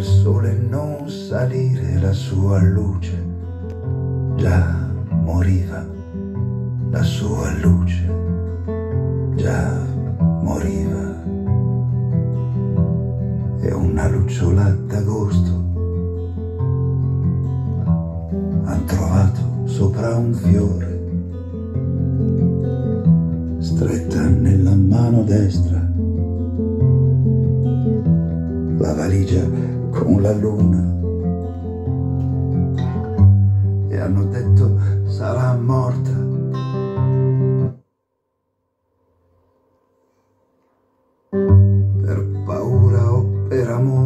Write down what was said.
il sole non salire, la sua luce già moriva, la sua luce già moriva. E una lucciola d'agosto han trovato sopra un fiore, stretta nella mano destra la valigia con la luna, e hanno detto sarà morta. Per paura o per amore